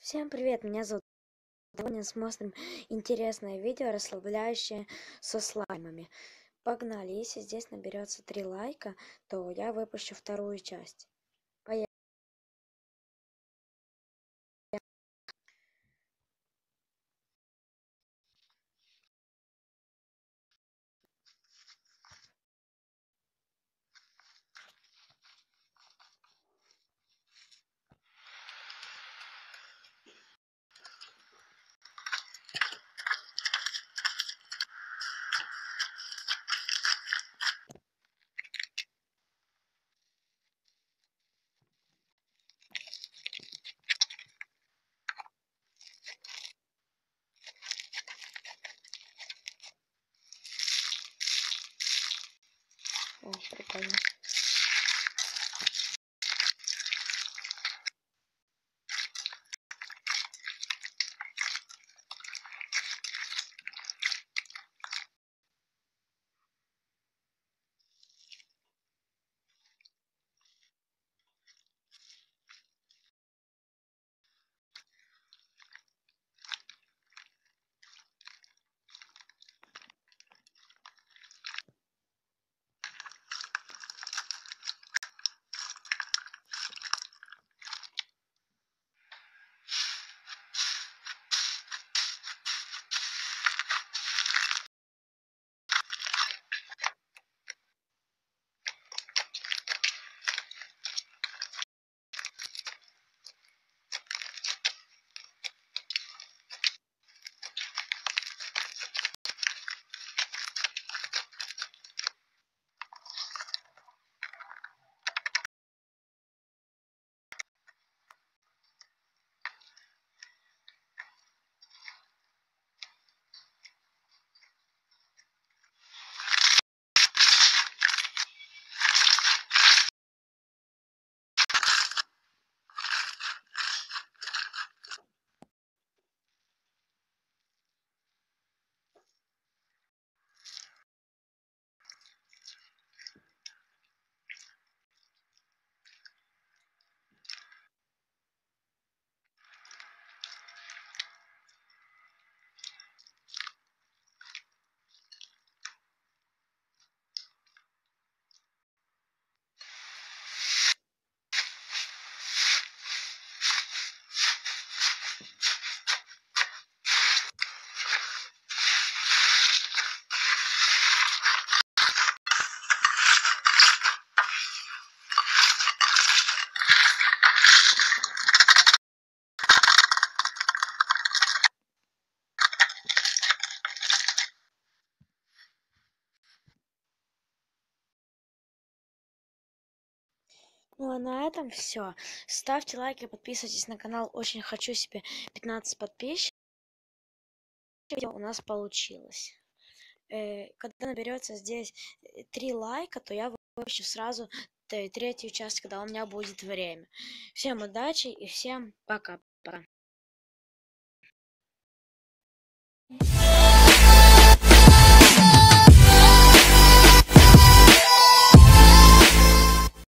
Всем привет, меня зовут. Сегодня смотрим интересное видео, расслабляющее со слаймами. Погнали, если здесь наберется 3 лайка, то я выпущу вторую часть. Поехали. О, прикольно. Ну а на этом все. Ставьте лайки, подписывайтесь на канал. Очень хочу себе 15 подписчиков. Видео у нас получилось. Когда наберется здесь 3 лайка, то я выпущу сразу третью часть, когда у меня будет время. Всем удачи и всем пока-пока.